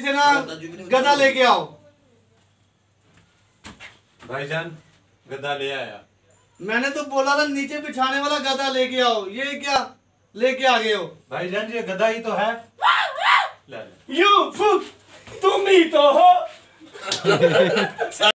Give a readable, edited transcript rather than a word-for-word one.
थे ना, गधा लेके आओ। भाईजान गधा ले आया। मैंने तो बोला था नीचे बिछाने वाला गधा लेके आओ, ये क्या लेके आ गए हो? भाईजान ये गधा ही तो है। यू तुम ही तो हो।